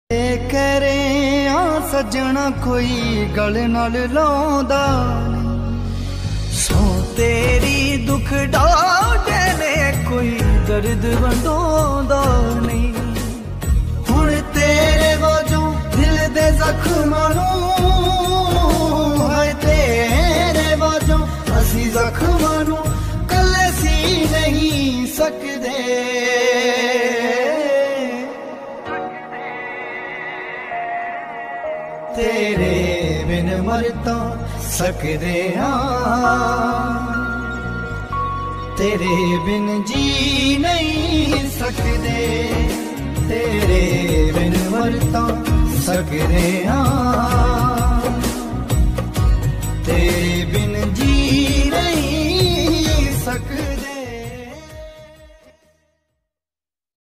करे आ सजना कोई गल नाल लाउंदा सो तेरी दुख डाटे ने कोई दर्द वंडोंदा नहीं। हुण तेरे वजों दिल दे जख्मां नूं हाय तेरे वजों असी जख्मां नूं कल्ले सी नहीं सकदे। तेरे बिन मर तो सकदे हाँ, तेरे बिन जी नहीं सकदे। तेरे बिन मर तो सकदे हाँ।